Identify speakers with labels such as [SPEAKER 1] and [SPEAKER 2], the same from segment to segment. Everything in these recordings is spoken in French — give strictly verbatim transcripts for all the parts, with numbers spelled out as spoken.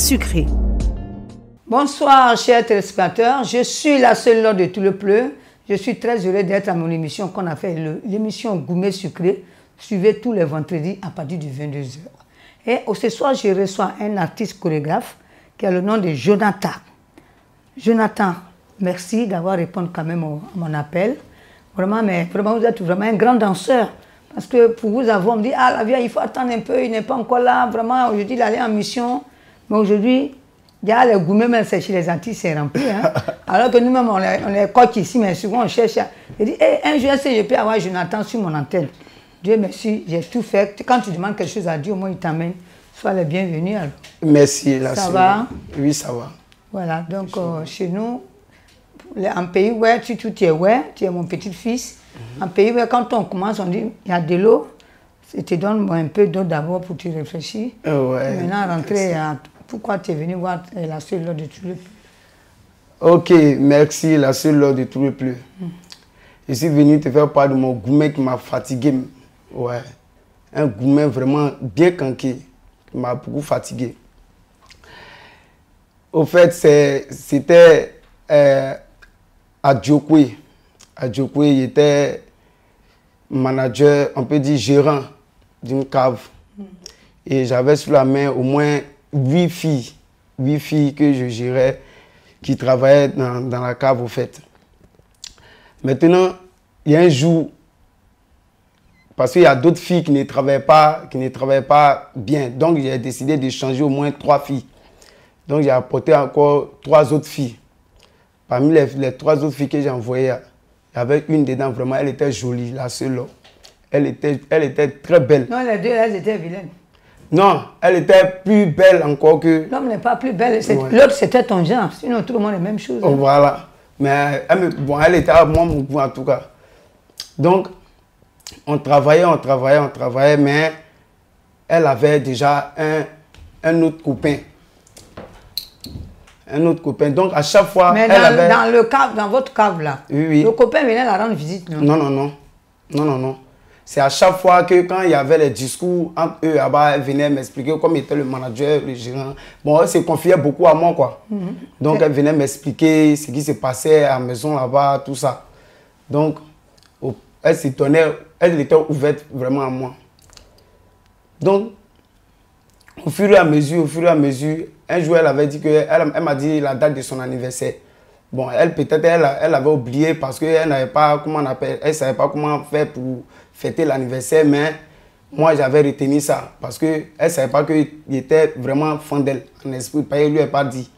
[SPEAKER 1] sucré.
[SPEAKER 2] Bonsoir chers téléspectateurs, je suis la seule lord de Tout le Pleu. Je suis très heureux d'être à mon émission qu'on a fait, l'émission Gourmet Sucré. Suivez tous les vendredis à partir de vingt-deux heures. Et ce soir, je reçois un artiste chorégraphe qui a le nom de Jonathan. Jonathan, merci d'avoir répondu quand même à mon appel. Vraiment, mais vraiment, vous êtes vraiment un grand danseur. Parce que pour vous avoir, on me dit, ah la vieille, il faut attendre un peu, il n'est pas encore là. Vraiment, aujourd'hui, il allait en mission. Mais aujourd'hui, il y a les gourmets, même chez les artistes, c'est rempli. Hein? Alors que nous-mêmes, on est, on est coach ici, mais souvent on cherche. Je dis, hey, un jour, si je peux avoir Jonathan sur mon antenne. Dieu merci, j'ai tout fait. Quand tu demandes quelque chose à Dieu, au moins il t'amène. Sois le bienvenu. Alors.
[SPEAKER 3] Merci. La
[SPEAKER 2] ça
[SPEAKER 3] seule.
[SPEAKER 2] va?
[SPEAKER 3] Oui, ça va.
[SPEAKER 2] Voilà, donc euh, chez nous, en pays où tu, tu, tu es ouais, tu es mon petit-fils. Mm-hmm. En pays où quand on commence, on dit, il y a de l'eau. Je te donne un peu d'eau d'abord pour te réfléchir.
[SPEAKER 3] Oh, ouais.
[SPEAKER 2] Maintenant, rentrer à... Pourquoi tu es venu voir la seule lord de Tout le Pleu?
[SPEAKER 3] Ok, merci, la seule lord de Tout le Pleu. Mm. Je suis venu te faire part de mon gourmet qui m'a fatigué. Ouais. Un gourmet vraiment bien canqué, qui m'a beaucoup fatigué. Au fait, c'était euh, à Djokwe. À Djokwe, il était manager, on peut dire gérant d'une cave. Mm. Et j'avais sous la main au moins huit filles, huit filles que je gérais, qui travaillaient dans, dans la cave au fait. Maintenant, il y a un jour, parce qu'il y a d'autres filles qui ne travaillaient pas, qui ne travaillaient pas bien, donc j'ai décidé de changer au moins trois filles. Donc j'ai apporté encore trois autres filles. Parmi les, les trois autres filles que j'ai envoyées, il y avait une dedans, vraiment, elle était jolie, la seule. Elle était, elle était très belle.
[SPEAKER 2] Non, les deux, elles étaient vilaines.
[SPEAKER 3] Non, elle était plus belle encore que...
[SPEAKER 2] L'homme n'est pas plus belle.
[SPEAKER 3] Ouais.
[SPEAKER 2] L'autre, c'était ton genre. Sinon, tout le monde est la même chose.
[SPEAKER 3] Oh, hein. Voilà. Mais elle, bon, elle était à moi, mon goût en tout cas. Donc, on travaillait, on travaillait, on travaillait, mais elle avait déjà un, un autre copain. Un autre copain. Donc, à chaque fois...
[SPEAKER 2] Mais
[SPEAKER 3] elle
[SPEAKER 2] dans,
[SPEAKER 3] avait...
[SPEAKER 2] dans, le cave, dans votre cave là,
[SPEAKER 3] oui, oui.
[SPEAKER 2] Le copain venait la rendre visite, non?
[SPEAKER 3] Non, non, non. Non, non, non. C'est à chaque fois que quand il y avait les discours entre eux, là-bas, elle venait m'expliquer comme était le manager, le gérant. Bon, elle se confiait beaucoup à moi, quoi. Mm-hmm. Donc, elle venait m'expliquer ce qui se passait à la maison là-bas, tout ça. Donc, elle se tenait, elle était ouverte vraiment à moi. Donc, au fur et à mesure, au fur et à mesure, un jour, elle avait dit que, elle, elle m'a dit la date de son anniversaire. Bon, elle peut-être, elle, elle avait oublié parce qu'elle n'avait pas, comment on appelle, elle savait pas comment faire pour fêter l'anniversaire, mais moi j'avais retenu ça parce qu'elle ne savait pas qu'il était vraiment fan d'elle en esprit, parce qu'elle ne lui avait pas dit.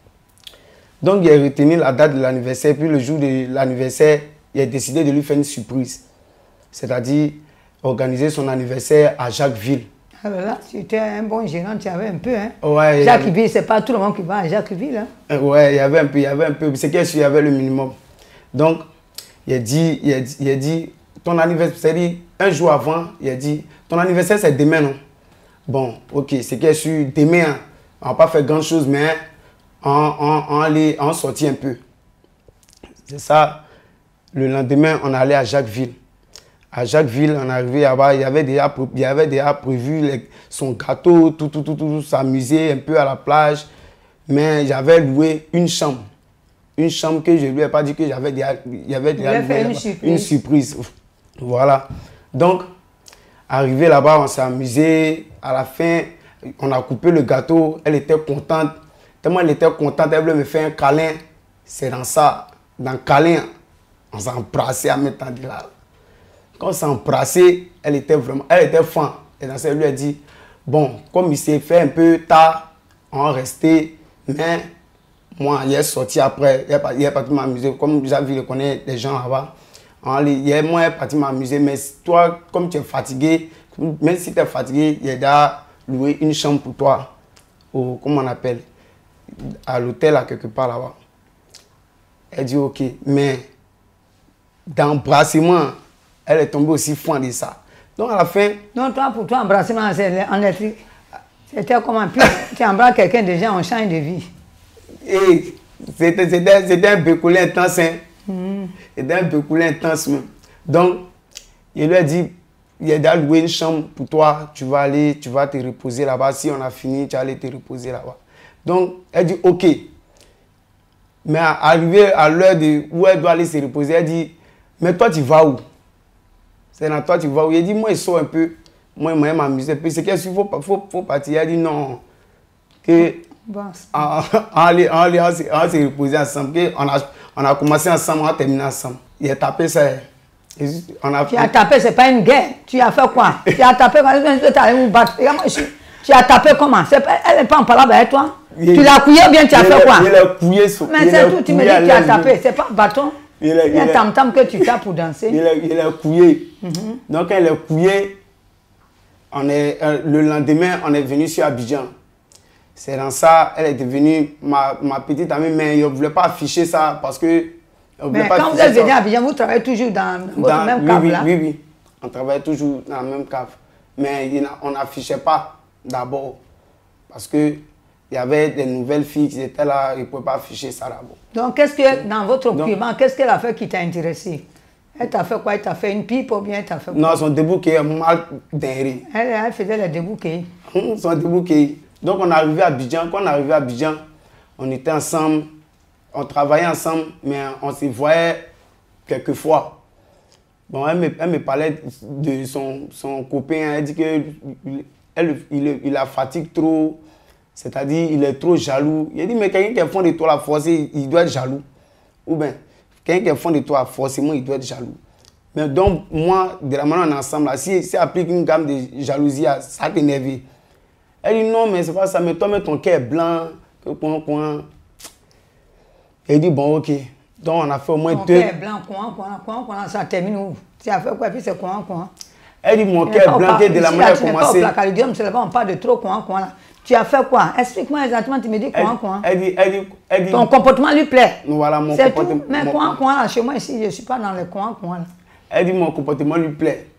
[SPEAKER 3] Donc il a retenu la date de l'anniversaire, puis le jour de l'anniversaire, il a décidé de lui faire une surprise, c'est-à-dire organiser son anniversaire à Jacquesville.
[SPEAKER 2] Alors là, tu étais un bon gérant, tu avais un peu, hein?
[SPEAKER 3] Ouais.
[SPEAKER 2] Jacquesville, avait... c'est pas tout le monde qui va à Jacquesville, hein?
[SPEAKER 3] Ouais, il y avait un peu, il y avait un peu, c'est qu'il y avait le minimum. Donc, il a dit, il a dit, il a dit ton anniversaire, c'est-à-dire un jour avant, il a dit, ton anniversaire c'est demain, non? Bon, ok, c'est qu'il su demain, hein, on va pas faire grand chose, mais on, on, on allait, on sortit un peu. C'est ça, le lendemain, on allait à Jacquesville. À Jacquesville, on est arrivé là-bas, il y avait déjà, il y avait déjà prévu les, son gâteau, tout, tout, tout, tout, tout s'amuser un peu à la plage. Mais j'avais loué une chambre. Une chambre que je ne lui ai pas dit que j'avais déjà, il y avait déjà loué
[SPEAKER 2] une surprise.
[SPEAKER 3] une surprise. Voilà. Donc, arrivé là-bas, on s'est amusé. À la fin, on a coupé le gâteau. Elle était contente. Tellement elle était contente, elle voulait me faire un câlin. C'est dans ça, dans le câlin, on s'est embrassé à mettre de là. Quand on s'est embrassé, elle était vraiment, elle était fan. Et dans ça, elle lui a dit, bon, comme il s'est fait un peu tard, on va rester, mais moi, il est sorti après, il est parti m'amuser. Comme j'avais vu, connaître des gens là-bas, il est moi, il est parti m'amuser. Mais toi, comme tu es fatigué, même si tu es fatigué, il a loué une chambre pour toi, au, comment on appelle, à l'hôtel, à quelque part là-bas. Elle dit, ok, mais d'embrassement, elle est tombée aussi fan de ça. Donc à la fin...
[SPEAKER 2] Non, toi, pour toi, embrassement, c'est en électrique. C'était comment? Puis tu embrasses quelqu'un déjà, on change de vie.
[SPEAKER 3] Et c'était un bécoulé intense. Hein? Mm. C'était un bécoulé intense même. Donc, il lui a dit, il a loué une chambre pour toi, tu vas aller, tu vas te reposer là-bas. Si on a fini, tu vas aller te reposer là-bas. Donc, elle dit ok. Mais arrivé à l'heure où elle doit aller se reposer, elle dit, mais toi tu vas où? C'est dans toi tu vas où? Il dit, moi je sors un peu, moi je m'amuse un peu. C'est qu'est-ce qu'il faut, faut, faut partir? Elle dit non. Que bon, en, en, en, en, en se reposer ensemble, que on, a, on a commencé ensemble, on a terminé ensemble. Il a tapé ça. On a...
[SPEAKER 2] Tu as tapé, c'est pas une guerre. Tu as fait quoi? Tu as tapé quand tu allé vous battre. Tu as tapé comment? Elle n'est pas en parole avec toi? Il tu l'as couillé ou bien tu as fait quoi?
[SPEAKER 3] Il a couillé.
[SPEAKER 2] Mais c'est tout, tu me dis que tu as tapé. C'est pas bâton. Il y a un tam-tam que tu tapes pour danser.
[SPEAKER 3] Il a, il a couillé. Mm-hmm. Donc, quand il a couillé, on est, euh, le lendemain, on est venu sur Abidjan. C'est dans ça, elle est devenue ma, ma petite amie, mais je ne voulais pas afficher ça parce que...
[SPEAKER 2] Mais quand vous êtes venu à Abidjan, vous travaillez toujours dans, dans votre même
[SPEAKER 3] oui,
[SPEAKER 2] cave
[SPEAKER 3] oui,
[SPEAKER 2] là?
[SPEAKER 3] Oui, oui, on travaille toujours dans la même cave. Mais il, on n'affichait pas d'abord parce que il y avait des nouvelles filles qui étaient là, ils ne pouvaient pas afficher ça d'abord.
[SPEAKER 2] Donc, qu'est-ce que, dans votre occupement, qu'est-ce qu'elle a fait qui t'a intéressé? Elle t'a fait quoi? Elle t'a fait une pipe ou bien elle t'a fait quoi?
[SPEAKER 3] Non, son débouquet mal derrière.
[SPEAKER 2] Elle, elle faisait les débouquets.
[SPEAKER 3] Son débouquet. Donc, on est arrivé à Abidjan. Quand on est arrivé à Abidjan, on était ensemble, on travaillait ensemble, mais on se voyait quelques fois. Bon, elle me, elle me parlait de son, son copain. Elle dit que elle, il, il la fatigue trop. C'est-à-dire, il est trop jaloux. Il a dit, mais quelqu'un qui est fond de toi, la force, il doit être jaloux. Ou bien, quelqu'un qui est fond de toi, forcément, il doit être jaloux. Mais donc, moi, de la manière on est ensemble, là, si ça applique une gamme de jalousie, ça t'énerve. Elle dit, non, mais c'est pas ça, mais toi, mais ton cœur est blanc. Que, coin, coin. Elle dit, bon, ok. Donc, on a fait au moins
[SPEAKER 2] ton
[SPEAKER 3] deux.
[SPEAKER 2] Ton cœur est blanc, coin, coin, coin, coin, ça termine où? Tu as fait quoi, puis c'est coin, coin.
[SPEAKER 3] Elle dit, mon cœur est blanc, de la manière de commencer.
[SPEAKER 2] Tu n'es pas au placalidium, c'est là-bas, on parle de trop coin, coin, là. Tu as fait quoi? Explique-moi exactement, tu me dis quoi, quoi.
[SPEAKER 3] Elle dit, elle dit, elle dit,
[SPEAKER 2] ton comportement lui plaît.
[SPEAKER 3] Voilà, mon
[SPEAKER 2] comportement.
[SPEAKER 3] comportement.
[SPEAKER 2] Mais quoi, quoi, là, chez moi ici, je ne suis pas dans les coins, quoi.
[SPEAKER 3] Elle dit, mon comportement lui plaît.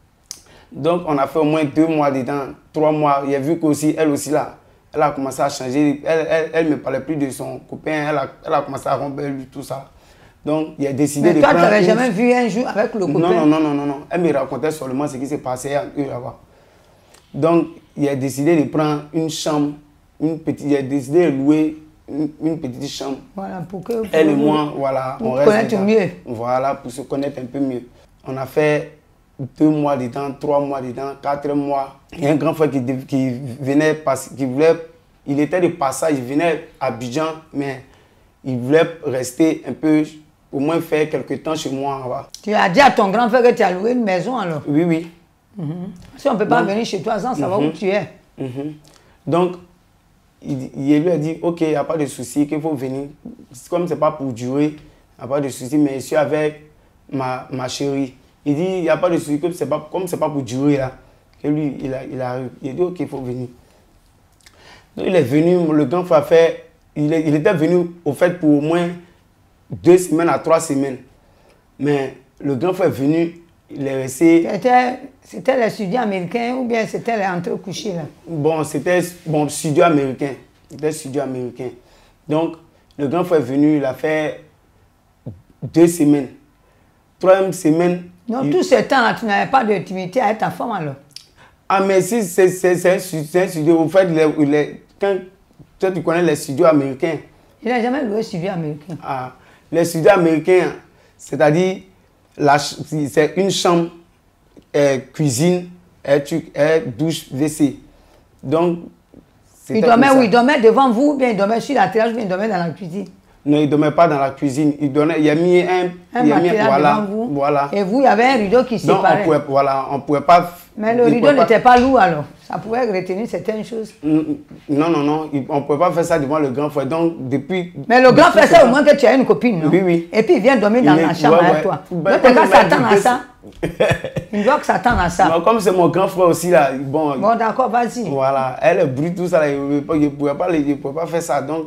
[SPEAKER 3] Donc, on a fait au moins deux mois dedans, trois mois. Il a vu qu'aussi, elle aussi là, elle a commencé à changer. Elle, elle, elle me parlait plus de son copain, elle a, elle a commencé à rompre lui, tout ça. Donc, il a décidé
[SPEAKER 2] mais
[SPEAKER 3] de
[SPEAKER 2] toi,
[SPEAKER 3] prendre...
[SPEAKER 2] Mais toi, tu n'avais
[SPEAKER 3] une...
[SPEAKER 2] jamais vu un jour avec le copain?
[SPEAKER 3] Non, non, non, non, non, non. Elle me racontait seulement ce qui s'est passé à eux là-bas. Donc, il a décidé de prendre une chambre. Une petite, il a décidé de louer une, une petite chambre.
[SPEAKER 2] Voilà, pour que... Pour
[SPEAKER 3] Elle et moi, voilà.
[SPEAKER 2] Pour on connaître mieux.
[SPEAKER 3] Voilà, pour se connaître un peu mieux. On a fait deux mois dedans, trois mois dedans, quatre mois. Il y a un grand frère qui, qui venait, qui voulait, il était de passage, il venait à Abidjan, mais il voulait rester un peu, au moins faire quelques temps chez moi. Voilà.
[SPEAKER 2] Tu as dit à ton grand frère que tu as loué une maison alors?
[SPEAKER 3] Oui, oui.
[SPEAKER 2] Mm-hmm. Si on ne peut pas Donc, venir chez toi sans savoir mm-hmm. où tu es.
[SPEAKER 3] Mm-hmm. Donc, Il, il lui a dit, ok, il n'y a pas de souci, qu'il faut venir. Comme ce n'est pas pour durer, il n'y a pas de souci, mais je suis avec ma, ma chérie. Il dit, il n'y a pas de souci, comme ce n'est pas, pas pour durer, là. Que lui, il, a, il arrive. Il a dit, ok, il faut venir. Donc, il est venu, le grand frère fait, il, est, il était venu, au fait, pour au moins deux semaines à trois semaines. Mais le grand frère est venu, il est resté...
[SPEAKER 2] C'était les studios américains ou bien c'était les entrecouchés là?
[SPEAKER 3] Bon, c'était bon, studio américain. C'était studio américain. Donc, le grand frère est venu, il a fait deux semaines. Troisième semaine...
[SPEAKER 2] Donc,
[SPEAKER 3] il...
[SPEAKER 2] tout ce temps-là, tu n'avais pas d'intimité avec ta femme alors?
[SPEAKER 3] Ah, mais si, c'est un, un studio. Au fait, les, les, quand toi, tu connais les studios américains.
[SPEAKER 2] Il n'a jamais loué studio américain.
[SPEAKER 3] Ah, les studios américains, c'est-à-dire, c'est une chambre, euh, cuisine, euh, euh, douche, W C. Donc,
[SPEAKER 2] il dormait où? Il dormait devant vous, ou bien il dormait sur la terrasse, ou bien il dormait dans la cuisine?
[SPEAKER 3] Non, il ne dormait pas dans la cuisine. Il, donnait, il a mis un...
[SPEAKER 2] Un
[SPEAKER 3] il a mis,
[SPEAKER 2] voilà, devant vous.
[SPEAKER 3] Voilà.
[SPEAKER 2] Et vous, il y avait un rideau qui séparait.
[SPEAKER 3] Donc, on pouvait, voilà, on ne pouvait pas...
[SPEAKER 2] Mais le rideau n'était pas... pas lourd alors. Ça pouvait retenir certaines choses.
[SPEAKER 3] Non, non, non. On ne pouvait pas faire ça devant le grand frère. Donc, depuis...
[SPEAKER 2] Mais le grand frère, c'est au moins que tu as une copine, non?
[SPEAKER 3] Oui, oui.
[SPEAKER 2] Et puis, il vient dormir dans il la est... chambre ouais, avec ouais. toi.
[SPEAKER 3] Ben,
[SPEAKER 2] donc, quand s'attendre à ça. Il doit que s'attendre à ça.
[SPEAKER 3] Non, comme c'est mon grand frère aussi, là, bon...
[SPEAKER 2] Bon, d'accord, vas-y.
[SPEAKER 3] Voilà. Elle est brute, tout ça, là, il ne pouvait, pouvait, pouvait pas faire ça. Donc,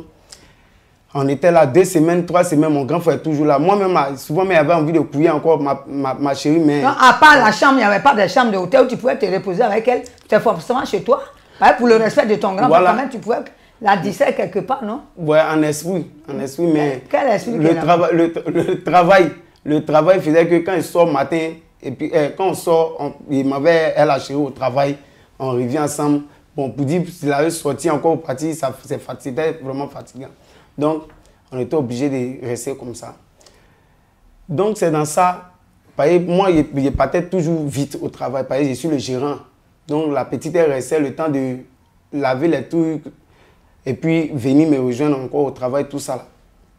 [SPEAKER 3] on était là deux semaines, trois semaines, mon grand frère est toujours là. Moi-même, souvent, il avait envie de couiller encore ma, ma, ma chérie, mais...
[SPEAKER 2] Non, à part la chambre, il n'y avait pas de chambre d'hôtel où tu pouvais te reposer avec elle. C'était forcément chez toi. Pour le respect de ton grand frère, quand même, tu pouvais la disser quelque part, non?
[SPEAKER 3] Oui, en esprit, en esprit, mais...
[SPEAKER 2] Quel esprit?
[SPEAKER 3] Le, trava le, le, travail, le travail faisait que quand il sort matin, et puis eh, quand on sort, on, il m'avait, elle a chérie au travail, on revient ensemble. Bon, pour dire s'il avait sorti encore au parti, c'était vraiment fatigant. Donc, on était obligé de rester comme ça. Donc, c'est dans ça. Moi, je partais toujours vite au travail. Je suis le gérant. Donc, la petite, elle restait le temps de laver les trucs et puis venir me rejoindre encore au travail, tout ça. Là.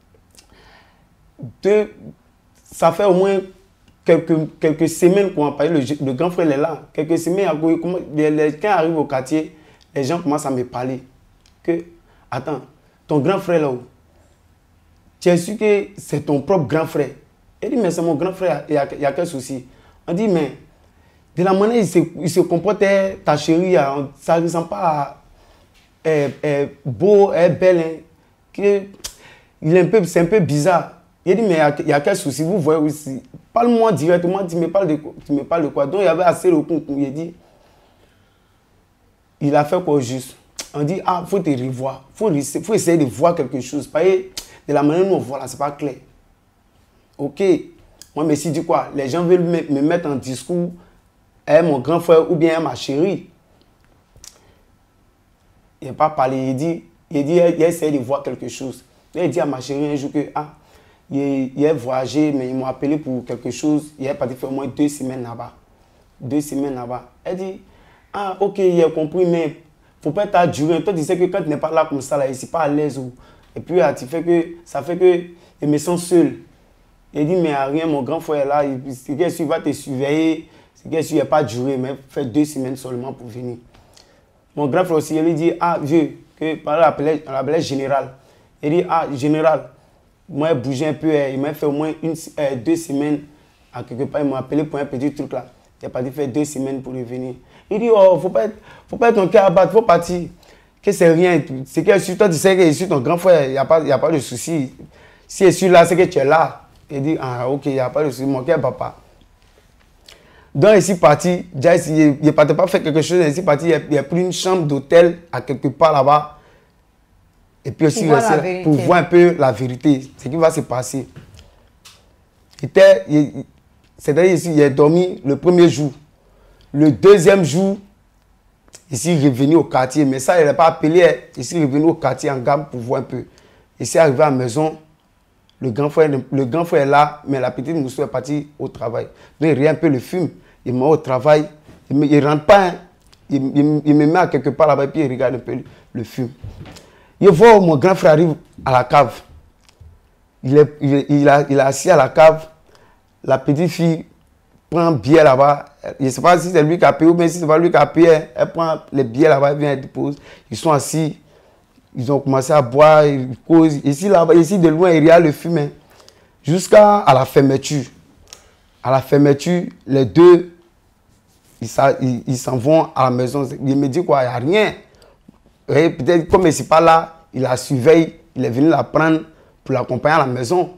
[SPEAKER 3] De, ça fait au moins quelques, quelques semaines qu'on a parlé. Le, le grand frère est là. Quelques semaines, quand il arrive au quartier, les gens commencent à me parler. Que, attends, ton grand frère là-haut, tu es sûr que c'est ton propre grand frère? Il dit, mais c'est mon grand frère, il y a, il y a quel souci? On dit, mais de la manière il se, il se comportait, ta chérie, ça ne ressemble pas à eh, eh, beau, eh, belle. Hein, que, il est un peu, c'est un peu bizarre. Il dit, mais il y a, il y a quel souci? Vous voyez aussi. Parle-moi directement, tu me parles de, tu me parles de quoi? Donc il y avait assez le coup. Il dit, il a fait quoi au juste? On dit, ah, il faut te revoir. Il faut, faut essayer de voir quelque chose. Parce que de la manière dont on voit là, ce n'est pas clair. Ok, moi, mais si dit quoi? Les gens veulent me, me mettre en discours, eh, mon grand frère ou bien ma chérie. Il n'a pas parlé, il dit, il dit, il a essayé de voir quelque chose. Il dit à ma chérie un jour que, ah, il, il a voyagé, mais ils m'ont appelé pour quelque chose. Il est parti faire au moins deux semaines là-bas. Deux semaines là-bas. Elle dit, ah, ok, il a compris, mais il ne faut pas être duré. Toi, tu sais que quand tu n'es pas là comme ça, là, il ne suis pas à l'aise. Et puis, tu fais que, ça fait que je me sens seul. Il dit, mais rien, mon grand frère est là, il va te surveiller. C'est qu'il n'y a pas duré, mais fait deux semaines seulement pour venir. Mon grand frère aussi, il lui dit, ah, vieux, que par là, on l'appelait général. Il dit, ah, général, moi, il bougeait un peu, il m'a fait au moins une, euh, deux semaines à quelque part, il m'a appelé pour un petit truc là. Il a pas dit faire deux semaines pour revenir. Il dit, oh, faut pas être, faut pas être ton cœur à battre, faut partir. Que c'est rien. C'est que sur toi, tu sais que je suis ton grand frère, il n'y a pas, il y a pas de souci. Si je suis là, c'est que tu es là. Il dit, ah, ok, il n'y a pas de souci, mon cœur, papa. Donc, il est parti, il ne partait pas faire quelque chose, il est parti, il a pris une chambre d'hôtel à quelque part là-bas. Et puis aussi, pour, il pour voir un peu la vérité, ce qui va se passer. C'est-à-dire ici, il est dormi le premier jour. Le deuxième jour, ici, il est revenu au quartier. Mais ça, il n'a pas appelé. Ici, il est revenu au quartier en gamme pour voir un peu. Ici, arrivé à la maison, le grand frère, le grand frère est là, mais la petite Moussou est partie au travail. Donc, il regarde un peu le film. Il me met au travail. Il ne rentre pas. Hein. Il, il, il me met à quelque part là-bas et puis il regarde un peu le, le film. Il voit mon grand frère arrive à la cave. Il est, il, il, a, il est assis à la cave. La petite fille prend un billet là-bas. Je ne sais pas si c'est lui qui a payé ou bien si ce n'est pas lui qui a payé. Elle prend les billets là-bas, elle vient, elle dépose. Ils sont assis. Ils ont commencé à boire, ils causent. Ici, là-bas, ici de loin, il regarde le film. Hein. Jusqu'à la fermeture. À la fermeture, les deux, ils s'en ils, ils vont à la maison. Il me dit quoi, il n'y a rien. Peut-être comme il n'est pas là, il la surveille, il est venu la prendre pour l'accompagner à la maison.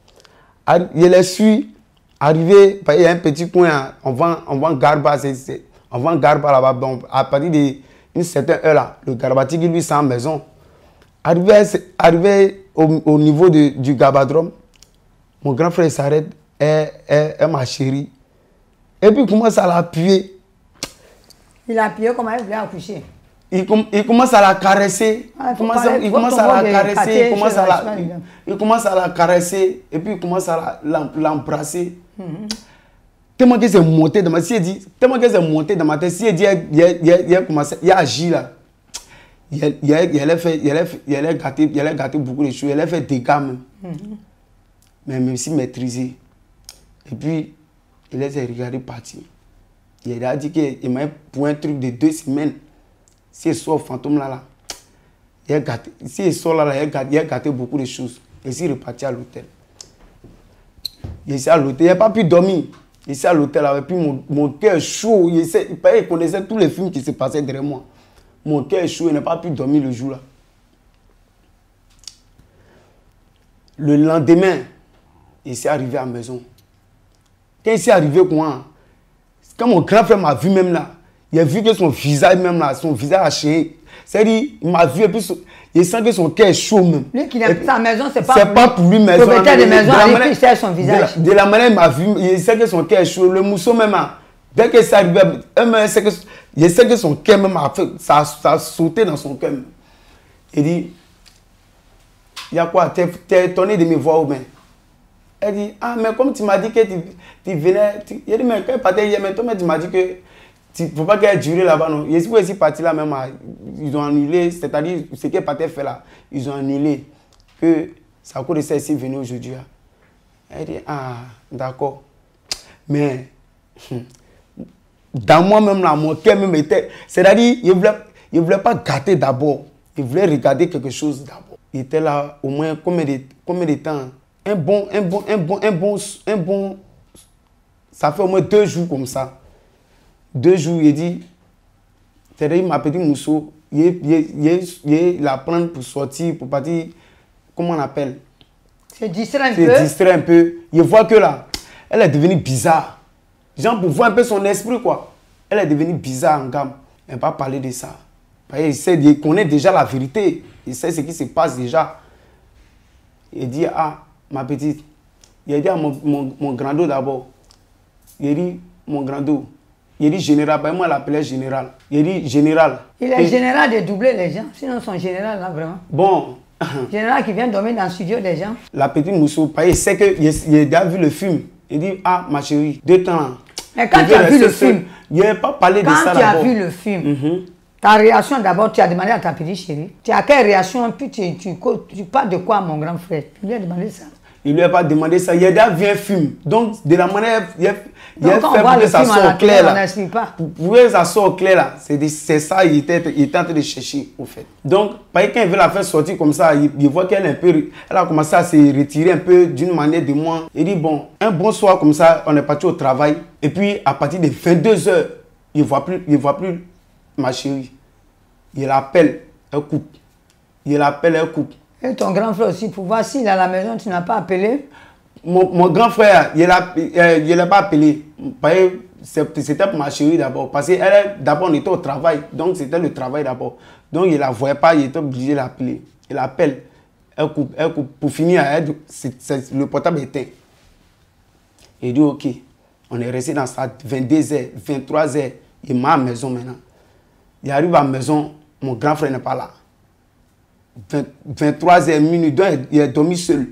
[SPEAKER 3] Il les suit, arrivé, il y a un petit coin, on vend, on vend Garba, on vend Garba là-bas. Bon, à partir d'une certaine heure là, le Garbatique, lui, c'est en maison. Arrivé, arrivé au, au niveau de, du Garbadrome, mon grand frère s'arrête, et, et, et ma chérie. Et puis il commence à l'appuyer.
[SPEAKER 2] Il a appuyé comme elle voulait accoucher.
[SPEAKER 3] Il, com il commence à la caresser. Ah, il commence, à, il commence à la caresser. Il commence à la, il, il commence à la caresser. Et puis il commence à l'embrasser. La, mm-hmm. Tellement que c'est monté dans ma tête. Si dit, tellement que c'est monté dans ma tête. Si il dit, il a commencé, il a agi là. Il a, il a, il a fait, il a, il a gâté, il a gâté beaucoup de choses. Il a fait des dégâts même. Mm-hmm. Mais même si maîtrisé. Et puis, il laisse regarder partir. Il a dit qu'il m'a pour un truc de deux semaines. Si il sort fantôme là, là, il a gâté. Si il sort là, là, il a gâté, il a gâté beaucoup de choses. Et s'il est reparti à l'hôtel. Il est à l'hôtel, il n'a pas pu dormir. Il est à l'hôtel, et puis mon, mon cœur chaud. Il, sait, il connaissait tous les films qui se passaient derrière moi. Mon cœur chaud, il n'a pas pu dormir le jour là. Le lendemain, il s'est arrivé à la maison. Quand il s'est arrivé, quoi, quand mon grand frère m'a vu même là, il a vu que son visage même là, son visage a changé. C'est-à-dire, il m'a vu et puis son, il sent que son cœur est chaud même.
[SPEAKER 2] Lui qui n'a sa maison, c'est pas,
[SPEAKER 3] pas pour lui.
[SPEAKER 2] Le propriétaire de maison a dit qu'il sait son visage.
[SPEAKER 3] De la, de la manière il m'a vu, il sait que son cœur est chaud. Le mousseau même, dès que c'est arrivé, Je sais que son cœur même a fait, ça, ça a sauté dans son cœur. Il dit, il y a quoi? Tu es étonné de me voir ou bien? Elle dit, ah, mais comme tu m'as dit que tu, tu venais, tu... il dit, mais quand il partait hier, mais toi, tu m'as dit que il ne faut pas qu'elle dure là-bas, non. Je suis aussi parti là même, ils ont annulé, c'est-à-dire ce qu'elle partait faire là, ils ont annulé, que c'est à cause de ça ici venu aujourd'hui. Elle dit, ah, d'accord. Mais, dans moi-même là, mon cœur même était, c'est-à-dire, il ne voulait, il voulait pas gâter d'abord, il voulait regarder quelque chose d'abord. Il était là au moins combien de, combien de temps? Un bon, un bon, un bon, un bon, un bon, ça fait au moins deux jours comme ça. Deux jours, il dit, c'est-à-dire ma petite mousseau, il, il, il, il la prendre pour sortir, pour partir, comment on appelle?
[SPEAKER 2] C'est distrait un
[SPEAKER 3] peu. C'est distrait un peu. Il voit que là, elle est devenue bizarre. Genre pour voir un peu son esprit, quoi. Elle est devenue bizarre en gamme. Elle ne va pas parler de ça. Il sait, il connaît déjà la vérité. Il sait ce qui se passe déjà. Il dit, ah, ma petite, il a dit à mon, mon, mon grand dos d'abord. Il dit, mon grand dos. Il dit général, ben moi l'appelais général. Il dit général.
[SPEAKER 2] Il est et... général de doubler les gens, sinon son général là vraiment.
[SPEAKER 3] Bon.
[SPEAKER 2] Général qui vient dormir dans le studio des gens. La
[SPEAKER 3] petite Moussou, il sait qu'il a déjà vu le film. Il dit, ah ma chérie, deux temps.
[SPEAKER 2] Mais quand tu as vu le film,
[SPEAKER 3] il n'a pas parlé de ça
[SPEAKER 2] d'abord. Quand tu as vu le film, mm-hmm. ta réaction d'abord, tu as demandé à ta petite chérie. Tu as quelle réaction, puis tu, tu, tu, tu parles de quoi à mon grand frère? Tu lui as demandé ça. Il
[SPEAKER 3] ne lui a pas demandé ça. Il a déjà vu un film. Donc, de la manière, il a, il a fait pour que ça sorte clair là. Pour que ça sorte clair là. C'est ça, il était, il était en train de chercher, au fait. Donc, quand il veut la faire sortir comme ça, il, il voit qu'elle est un peu, elle a commencé à se retirer un peu d'une manière de moi. Il dit, bon, un bon soir comme ça, on est parti au travail. Et puis, à partir de vingt-deux heures, il ne voit plus, il voit plus ma chérie. Il l'appelle, elle coupe. Il l'appelle, elle coupe.
[SPEAKER 2] Et ton grand frère aussi, pour voir s'il est à la maison, tu n'as pas appelé?
[SPEAKER 3] Mon, mon grand frère, il ne l'a pas appelé. C'était pour ma chérie d'abord. Parce qu'elle, d'abord, on était au travail. Donc, c'était le travail d'abord. Donc, il ne la voyait pas, il était obligé de l'appeler. Il l'appelle. Elle coupe, elle coupe. Pour finir, elle, c'est, c'est, le portable est éteint. Il dit, OK. On est resté dans ça vingt-deux heures, vingt-trois heures. Il m'a à la maison maintenant. Il arrive à la maison, mon grand frère n'est pas là. vingt-trois heures minutes, donc il a dormi seul.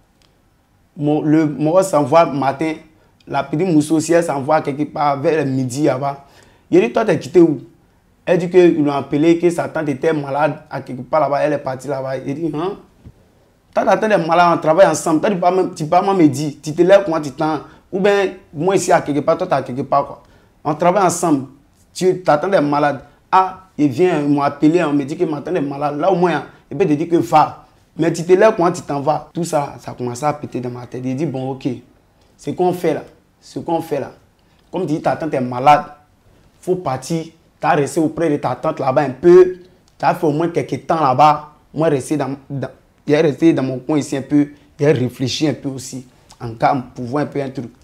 [SPEAKER 3] Mon, le moi s'envoie matin, la petite Moussou aussi, elle s'envoie quelque part vers le midi là-bas. Il dit, toi, t'es quitté où? Elle dit qu'ils l'ont appelé, que sa tante était malade à quelque part là-bas, elle est partie là-bas. Il dit, hein? Ta tante est malade, on travaille ensemble, tu ne peux pas me dire, tu te lèves comment tu t'en. Ou bien, moi ici à quelque part, toi, tu es à quelque part, quoi. On travaille ensemble, tu, ta tante est malade. Ah, il vient, ils m'ont appelé, on me dit que ma tante est malade. Là, au moins, il peut te dire que va. Mais tu te lèves quand tu t'en vas. Tout ça, ça commence à péter dans ma tête. Il dit, bon, ok, ce qu'on fait là, ce qu'on fait là, comme tu dis, ta tante est malade, il faut partir, tu as resté auprès de ta tante là-bas un peu, tu as fait au moins quelques temps là-bas. Moi, resté dans, dans, il est resté dans mon coin ici un peu, il a réfléchi un peu aussi, en calme, pour voir un peu un truc.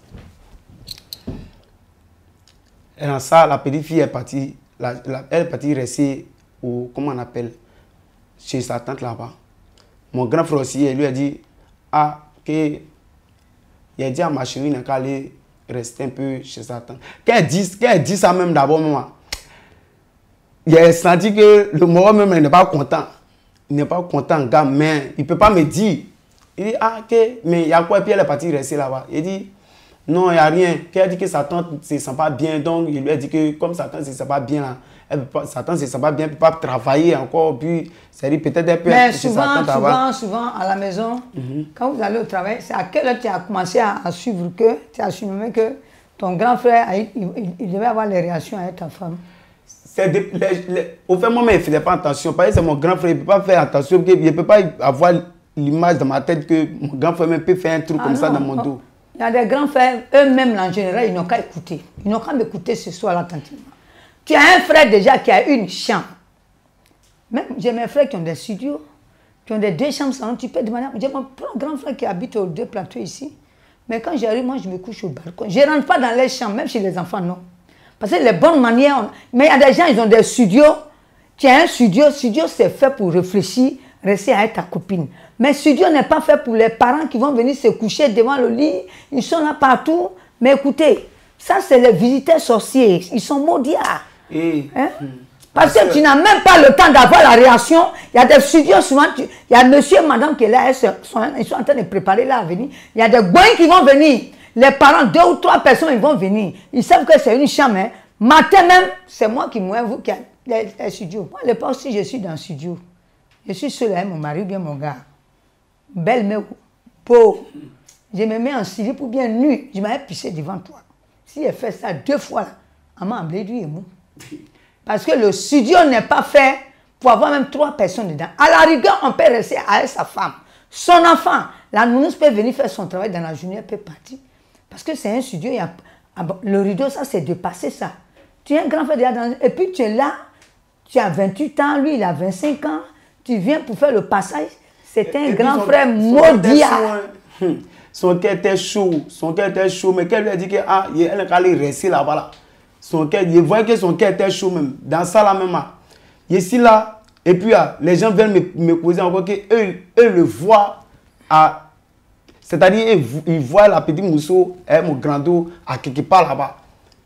[SPEAKER 3] Et dans ça, la petite fille est partie, la, la, elle est partie rester au, comment on appelle, chez sa tante là-bas. Mon grand frère aussi, il lui a dit, ah, que, il a dit à ma chérie qu'elle allait rester un peu chez sa tante. Quand elle dit, quand elle dit ça même d'abord, maman, il a senti que le mort même n'est pas content. Il n'est pas content, gars, mais il ne peut pas me dire. Il dit, ah, que, mais il y a quoi? Et puis elle est partie rester là-bas. Il dit, non, il n'y a rien. Quand elle dit que sa tante ne se sent pas bien, donc il lui a dit que comme sa tante ne se sent pas bien, là, elle peut pas, sa tante ne se sent pas bien, elle ne peut pas travailler encore. Puis, c'est-à-dire peut-être elle peut
[SPEAKER 2] mais
[SPEAKER 3] être
[SPEAKER 2] souvent,
[SPEAKER 3] chez sa tante
[SPEAKER 2] souvent,
[SPEAKER 3] avant.
[SPEAKER 2] souvent, à la maison,
[SPEAKER 3] Mm-hmm.
[SPEAKER 2] quand vous allez au travail, c'est à quelle heure tu as commencé à, à suivre que, tu as assumé que ton grand frère, il, il, il devait avoir les réactions avec ta femme?
[SPEAKER 3] C'est de, les, les, au fait, moi-même, il ne faisait pas attention. Parce que c'est mon grand frère, il ne peut pas faire attention. Il ne peut pas avoir l'image dans ma tête que mon grand frère même peut faire un truc ah comme non, ça dans mon dos.
[SPEAKER 2] Il y a des grands frères, eux-mêmes en général, ils n'ont qu'à écouter. Ils n'ont qu'à m'écouter ce soir attentivement. Tu as un frère déjà qui a une chambre. Même j'ai mes frères qui ont des studios, qui ont des deux chambres salon. Tu peux demander. J'ai mon grand frère qui habite aux deux plateaux ici. Mais quand j'arrive, moi, je me couche au balcon. Je ne rentre pas dans les chambres, même chez les enfants, non. Parce que les bonnes manières. On... Mais il y a des gens, ils ont des studios. Tu as un studio. Studio, c'est fait pour réfléchir, rester avec ta copine. Mais studio n'est pas fait pour les parents qui vont venir se coucher devant le lit. Ils sont là partout. Mais écoutez, ça, c'est les visiteurs sorciers. Ils sont maudits.
[SPEAKER 3] Et,
[SPEAKER 2] hein? Mmh. Parce que tu n'as même pas le temps d'avoir la réaction. Il y a des studios souvent, tu, il y a monsieur et madame qui est là, ils sont, ils sont en train de préparer là à venir. Il y a des goins qui vont venir. Les parents, deux ou trois personnes, ils vont venir. Ils savent que c'est une chambre. Hein. Matin même, c'est moi qui m'ouvre qui a les, les studios. Moi, à l'époque, si je suis dans le studio, je suis seul avec mon mari ou bien mon gars. Belle, mais pauvre. Je me mets en slip ou bien nu. Je m'avais pissé devant toi. Si elle fait ça deux fois, là, elle m'a emblé du et moi. Parce que le studio n'est pas fait pour avoir même trois personnes dedans. À la rigueur, on peut rester avec sa femme, son enfant. La nounours peut venir faire son travail dans la journée, elle peut partir. Parce que c'est un studio, il y a, le rideau, ça c'est dépasser ça. Tu es un grand frère déjà dans, et puis tu es là, tu as vingt-huit ans, lui il a vingt-cinq ans, tu viens pour faire le passage. C'est un et grand frère maudit.
[SPEAKER 3] Son cœur était chaud, son cœur était chaud, mais qu'elle lui a dit qu'elle ah, allait rester là-bas. Là. Son cœur, je voyais que son cœur était chaud même, dans ça là même. Je suis là, et puis ah, les gens viennent me, me poser encore que eux, eux le voient, c'est-à-dire ils, ils voient la petite mousseau et mon grand dos à quelque part là-bas.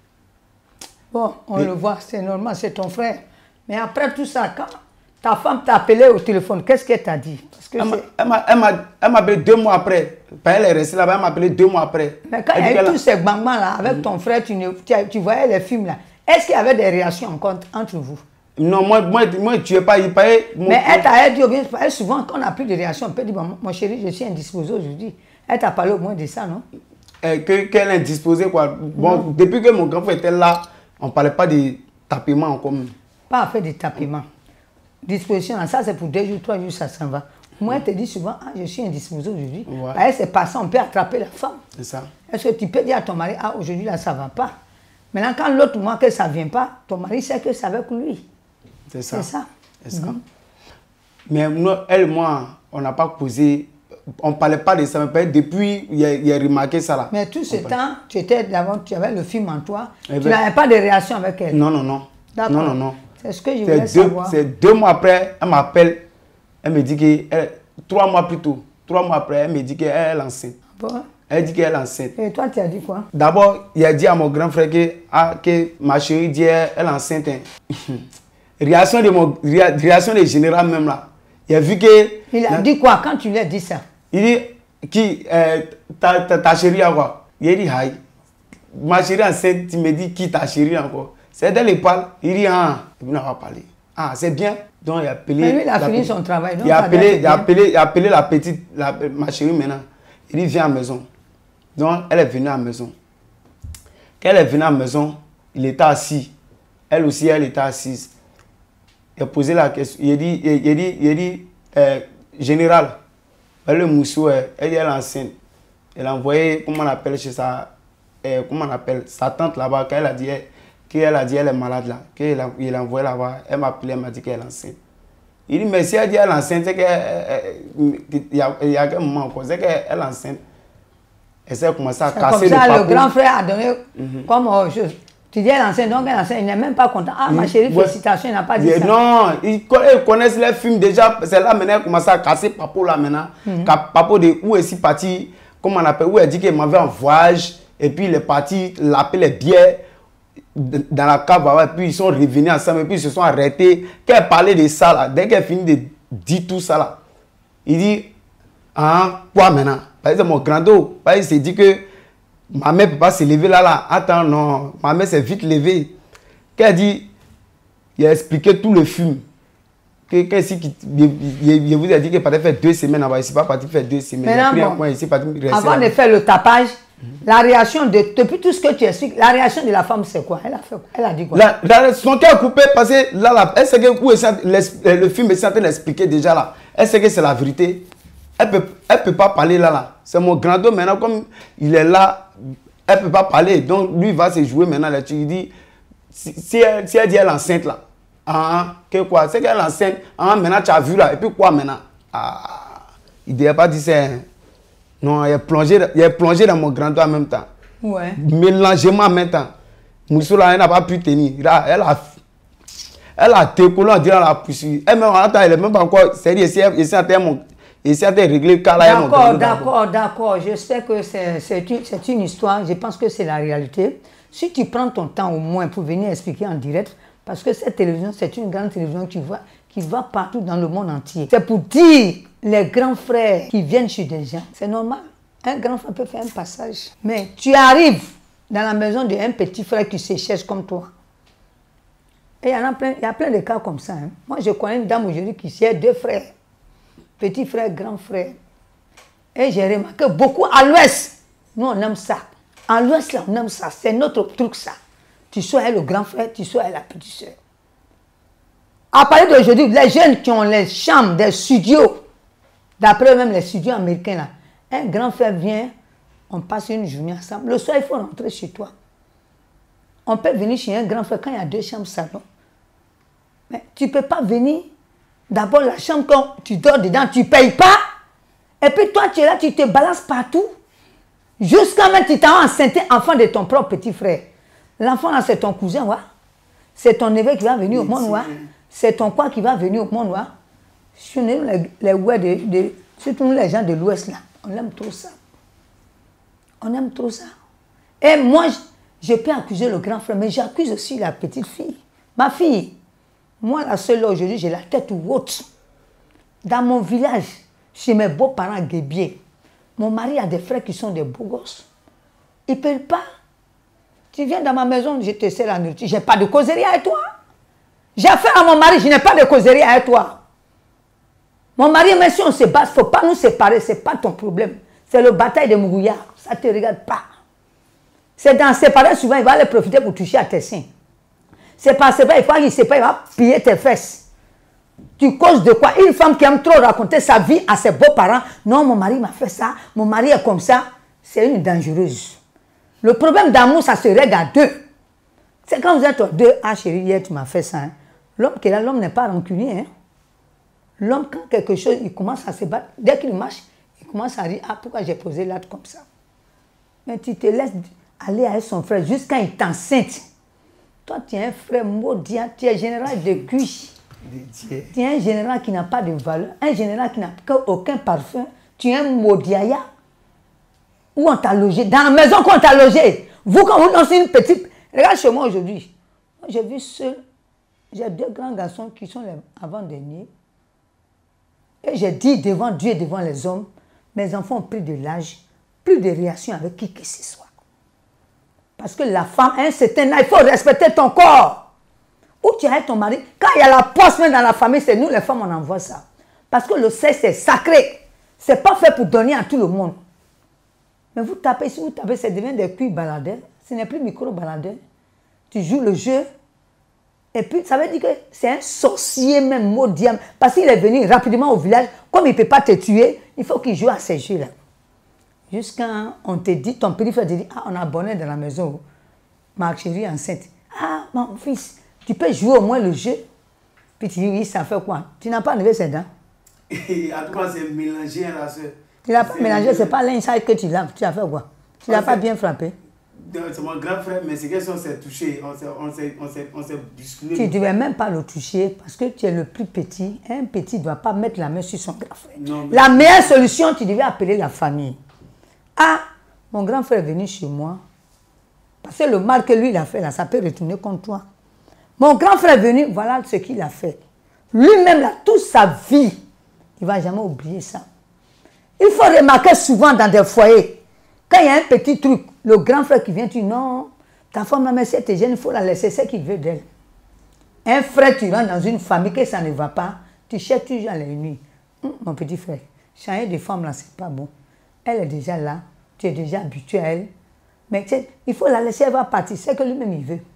[SPEAKER 2] Bon, on et, le voit, c'est normal, c'est ton frère. Mais après tout ça, quand ta femme t'a appelé au téléphone, qu'est-ce qu'elle t'a dit? Parce que
[SPEAKER 3] elle m'a appelé deux mois après. Elle est restée là-bas, elle m'a appelé deux mois après.
[SPEAKER 2] Mais quand il y a eu tous ces bambans là, avec mmh. ton frère, tu, ne, tu, tu voyais les films là, est-ce qu'il y avait des réactions encore entre vous?
[SPEAKER 3] Non, moi, moi, moi tu es pas... Il paraît,
[SPEAKER 2] mon mais elle t'a dit, bien, souvent quand on n'a plus de réaction, on peut dire, bon, mon chéri, je suis indisposé aujourd'hui. Elle t'a parlé au moins de ça, non?
[SPEAKER 3] Eh, que, qu'elle est indisposée, quoi. Bon, non. Depuis que mon grand frère était là, on ne parlait pas de tapement encore.
[SPEAKER 2] Pas fait de tapement. Disposition, ça c'est pour deux jours, trois jours, ça s'en va. Moi, elle te dit souvent, ah, je suis indisposé aujourd'hui. Ouais. Bah, c'est pas ça, on peut attraper la femme.
[SPEAKER 3] C'est ça.
[SPEAKER 2] Est-ce que tu peux dire à ton mari, ah, aujourd'hui, là, ça ne va pas. Maintenant, quand l'autre mois que ça ne vient pas, ton mari sait que c'est avec lui.
[SPEAKER 3] C'est ça.
[SPEAKER 2] C'est ça.
[SPEAKER 3] C'est ça. Mm-hmm. Mais nous, elle et moi, on n'a pas causé, on ne parlait pas de ça. Mais depuis, il a, il a remarqué ça là.
[SPEAKER 2] Mais tout ce temps, tu étais d'abord, tu avais le film en toi, eh tu ben, n'avais pas de réaction avec elle.
[SPEAKER 3] Non, non, non.
[SPEAKER 2] D'accord.
[SPEAKER 3] Non, non, non.
[SPEAKER 2] C'est ce que je voulais
[SPEAKER 3] deux,
[SPEAKER 2] savoir.
[SPEAKER 3] C'est deux mois après, elle m'appelle, elle me dit que, elle, trois mois plus tôt, trois mois après, elle me dit qu'elle est enceinte.
[SPEAKER 2] Bon.
[SPEAKER 3] Elle dit qu'elle est enceinte.
[SPEAKER 2] Et toi, tu as dit quoi?
[SPEAKER 3] D'abord, il a dit à mon grand frère que, ah, que ma chérie dit elle est enceinte. Hein. réaction de mon, réaction de général même là. Il a vu que...
[SPEAKER 2] Il a
[SPEAKER 3] là,
[SPEAKER 2] dit quoi quand tu lui as dit ça?
[SPEAKER 3] Il dit, qui, euh, ta, ta, ta chérie a quoi? Il a dit, aïe. Ma chérie enceinte, tu me dis qui ta chérie encore? C'est elle qui parle. Il dit, ah, il n'a pas parlé. Ah, c'est bien. Donc, il a appelé...
[SPEAKER 2] Mais lui, il a fini son travail.
[SPEAKER 3] Il a appelé, il a appelé, il a appelé la petite, la, ma chérie maintenant. Il dit, viens à la maison. Donc, elle est venue à la maison. Quand elle est venue à la maison, il était assis. Elle aussi, elle était assise. Il a posé la question. Il a dit, il a dit, il a dit euh, général, le mousseau, elle est enceinte. Elle a envoyé, comment on appelle chez sa, euh, comment on appelle, sa tante là-bas, quand elle a dit, qu'elle a dit, elle est malade là. Qu'il a, il a envoyé là-bas, elle m'a appelé, elle m'a dit qu'elle est enceinte. Il dit, mais si elle dit qu'elle est enceinte, c'est qu'il y a, il y a un moment encore, c'est qu'elle est enceinte. Elle s'est commencé à casser
[SPEAKER 2] le
[SPEAKER 3] papier.
[SPEAKER 2] Le grand frère a donné mm-hmm. comme autre chose. Tu dis elle est enceinte, donc elle est enceinte, il n'est même pas content. Ah, ma chérie, ouais. Félicitations, il n'a pas dit
[SPEAKER 3] yeah,
[SPEAKER 2] ça.
[SPEAKER 3] Non, ils connaissent les films déjà. C'est là maintenant, elle commence à casser Papo là maintenant. Mm-hmm. Papo de où est-il parti, comment on appelle, où elle dit qu'elle m'avait en voyage, et puis il est parti, l'appeler les bières dans la cave, et puis ils sont revenus ensemble, et puis ils se sont arrêtés. Quand elle parlait de ça là, dès qu'elle finit de dire tout ça là, il dit, ah, quoi maintenant? Par exemple, mon grand dos, il s'est dit que ma mère ne peut pas se lever là, là. Attends, non, ma mère s'est vite levée. Quand elle dit, il a expliqué tout le film. Que, que si, il vous a dit qu'il fallait faire deux semaines là-bas, il ne pas parti faire deux semaines.
[SPEAKER 2] Maintenant,
[SPEAKER 3] il a pris
[SPEAKER 2] bon,
[SPEAKER 3] un coin, il parti rester
[SPEAKER 2] avant
[SPEAKER 3] là-bas.
[SPEAKER 2] de faire le tapage, mm-hmm. la réaction de, depuis tout ce que tu expliques, la réaction de la femme, c'est quoi? Elle a fait, elle a dit quoi? La,
[SPEAKER 3] la, son cœur coupé parce que là, là elle sait que où est, le film est en train d'expliquer déjà là. Elle sait que c'est la vérité. Elle ne peut, elle peut pas parler là, là. C'est mon grand homme maintenant, comme il est là, elle ne peut pas parler. Donc, lui va se jouer maintenant là-dessus. Il dit, si, si, elle, si elle dit elle est enceinte là, ah, que quoi? C'est qu'elle est enceinte, ah, maintenant tu as vu là, et puis quoi maintenant? Ah, il ne devait pas dire ça. Non, il est plongé, il est plongé dans mon grand homme en même temps.
[SPEAKER 2] Ouais.
[SPEAKER 3] Mélangement en même temps. Moussoula, elle n'a pas pu tenir. Là, elle a, elle a décollé, on dirait la poursuite. Elle même, elle n'est même pas encore, c'est-à-dire, ici, ici, mon. Et ça a réglé le cas là.
[SPEAKER 2] D'accord, d'accord, d'accord. J'espère que c'est une, une histoire. Je pense que c'est la réalité. Si tu prends ton temps au moins pour venir expliquer en direct, Parce que cette télévision, c'est une grande télévision qui va, qui va partout dans le monde entier. C'est pour dire les grands frères qui viennent chez des gens. C'est normal. Un grand frère peut faire un passage. Mais tu arrives dans la maison d'un petit frère qui se cherche comme toi. Et il y en a plein, il y a plein de cas comme ça. Hein. Moi, je connais une dame aujourd'hui qui a deux frères. Petit frère, grand frère. Et j'ai remarqué beaucoup à l'ouest. Nous, on aime ça. À l'ouest, là, on aime ça. C'est notre truc, ça. Tu sois le grand frère, tu sois la petite soeur. À partir d'aujourd'hui, les jeunes qui ont les chambres, des studios, d'après même les studios américains, là, un grand frère vient, on passe une journée ensemble. Le soir, il faut rentrer chez toi. On peut venir chez un grand frère quand il y a deux chambres salon. Mais tu ne peux pas venir. D'abord, la chambre, quand tu dors dedans, tu ne payes pas. Et puis toi, tu es là, tu te balances partout. Jusqu'à même tu t'as enceinte enfant de ton propre petit frère. L'enfant là, c'est ton cousin, ouais. C'est ton neveu qui va venir au monde, ouais. C'est ton quoi qui va venir au monde, ouais. Je les, les ouais de, de, surtout les gens de l'Ouest là, on aime trop ça. On aime trop ça. Et moi, je, je peux accuser le grand frère, mais j'accuse aussi la petite fille. Ma fille, moi la seule aujourd'hui, j'ai la tête haute. Dans mon village, chez mes beaux-parents guébiers, mon mari a des frères qui sont des beaux gosses. Ils ne peuvent pas. Tu viens dans ma maison, je te sers la nourriture. Je n'ai pas de causerie avec toi. J'ai affaire à mon mari, je n'ai pas de causerie avec toi. Mon mari, même si on se bat, il ne faut pas nous séparer, ce n'est pas ton problème. C'est le bataille de Mougouya, ça ne te regarde pas. C'est dans séparer, souvent, il va aller profiter pour toucher à tes seins. C'est pas séparer, il faut qu'il sépare, il va piller tes fesses. Tu causes de quoi? Une femme qui aime trop raconter sa vie à ses beaux-parents. Non, mon mari m'a fait ça, mon mari est comme ça. C'est une dangereuse. Le problème d'amour, ça se règle à deux. C'est quand vous êtes deux, ah chérie, hier tu m'as fait ça. Hein. L'homme qui est là, l'homme n'est pas rancunier. Hein. L'homme, quand quelque chose, il commence à se battre, dès qu'il marche, il commence à dire, ah pourquoi j'ai posé l'acte comme ça. Mais tu te laisses aller avec son frère jusqu'à il t'enceinte. Toi, tu es un frère maudit, tu es général de cuit. Tu es un général qui n'a pas de valeur, un général qui n'a aucun parfum. Tu es un maudiaya. Où on t'a logé? Dans la maison qu'on t'a logé. Vous, quand vous lancez une petite... Regarde chez moi aujourd'hui. J'ai vu seul. J'ai deux grands garçons qui sont les avant-derniers. Et j'ai dit devant Dieu et devant les hommes, mes enfants ont pris de l'âge, plus de réaction avec qui que ce soit. Parce que la femme, à un certain âge, il faut respecter ton corps. Où tu as ton mari, quand il y a la poste même dans la famille, c'est nous les femmes, on envoie ça. Parce que le sexe, c'est sacré. Ce n'est pas fait pour donner à tout le monde. Mais vous tapez, si vous tapez, ça devient des cuits baladeurs. Ce n'est plus micro-baladeur. Tu joues le jeu. Et puis, ça veut dire que c'est un sorcier même maudit. Parce qu'il est venu rapidement au village. Comme il ne peut pas te tuer, il faut qu'il joue à ces jeux-là. Jusqu'à on te dit, ton petit frère te dit, ah, on a bonheur dans la maison. Ma chérie enceinte. Ah, mon fils, tu peux jouer au moins le jeu. Puis tu dis, oui, ça fait quoi? Tu n'as pas enlevé ses dents.
[SPEAKER 3] En tout cas, c'est mélangé à la soeur.
[SPEAKER 2] Tu l'as pas mélangé, ce n'est pas l'inside que tu l'as. Tu as fait quoi? Tu ne l'as pas bien frappé.
[SPEAKER 3] C'est mon grand frère, mais c'est que si on s'est touché, on s'est bousculé.
[SPEAKER 2] Tu ne devais même pas le toucher parce que tu es le plus petit. Un petit ne doit pas mettre la main sur son grand frère. Non, mais... La meilleure solution, tu devais appeler la famille. Ah, mon grand frère est venu chez moi. Parce que le mal que lui il a fait, là, ça peut retourner contre toi. Mon grand frère est venu, voilà ce qu'il a fait. Lui-même, là, toute sa vie, il ne va jamais oublier ça. Il faut remarquer souvent dans des foyers, quand il y a un petit truc, le grand frère qui vient, tu dis non, ta femme, la mère, si elle te gêne, il faut la laisser, c'est ce qu'il veut d'elle. Un frère, tu rentres dans une famille, que ça ne va pas, tu cherches toujours à la nuit. Hum, mon petit frère, changer de femme, là, c'est pas bon. Elle est déjà là, tu es déjà habitué à elle. Mais tu sais, il faut la laisser, elle va partir, c'est que lui-même, il veut.